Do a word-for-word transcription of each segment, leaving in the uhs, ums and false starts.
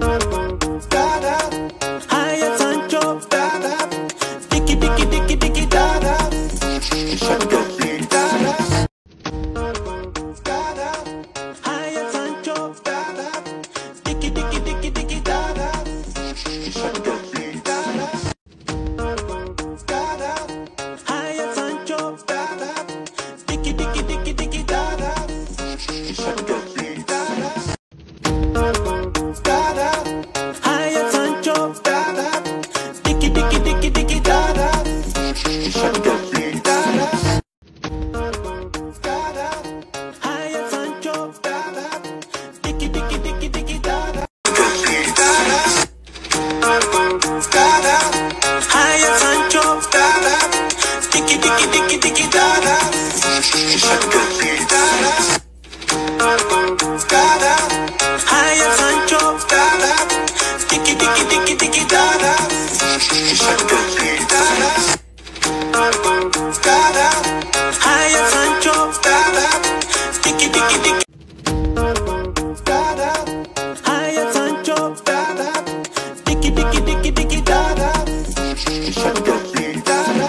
Higher Sancho, Dicky Dicky Dicky Dicky Dada, Dada, Higher Sancho, Dicky Dicky Dicky Dicky Dada, Dada, Higher Sancho, Dicky Dicky Dicky Dicky Dada, Dada, Higher Sancho, Dicky Dicky Dicky Dicky Dada, Dada, Higher Sancho, Dicky Dicky Dicky Dicky Dada, Dada, Higher Sancho, Dicky Dicky Dicky Dicky Dada, Dada, Dada, Higher Sancho, Dicky Dicky Dicky Dicky Dada, Dada, Dada, Higher Sancho, Dicky Dicky Dicky Dada, Higher Sancho, Dicky Dicky Dicky Dicky Dada, Dada.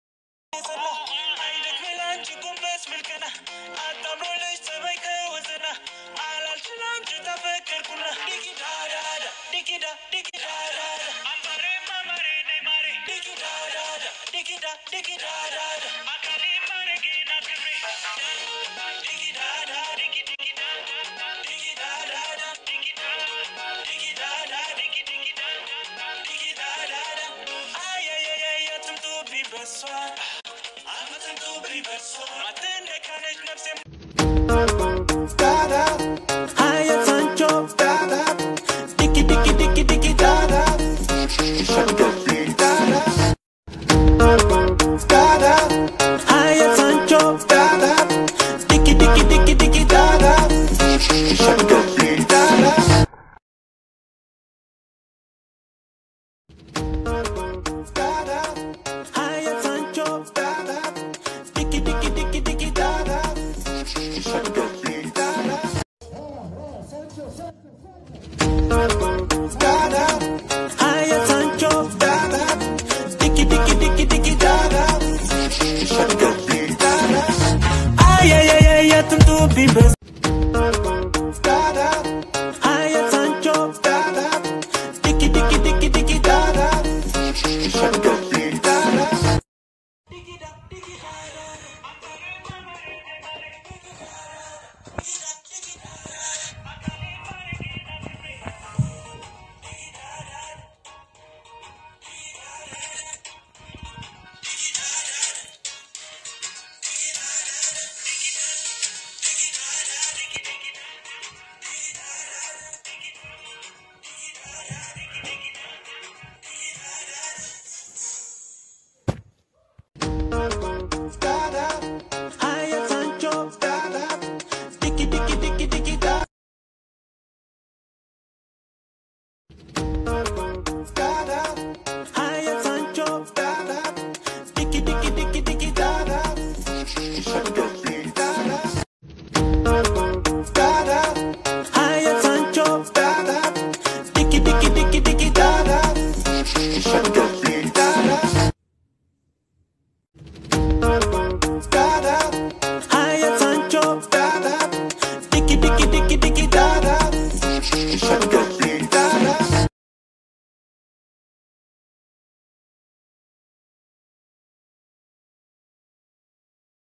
Dada, Higher Sancho, Dicky Dicky Dicky Dicky Dada, Dada, Dada, Higher Sancho, Dicky Dicky Dicky Dicky Dada, Dada, Dada, Higher Sancho, Dicky Dicky Dicky Dicky Dada, Dada, Dada.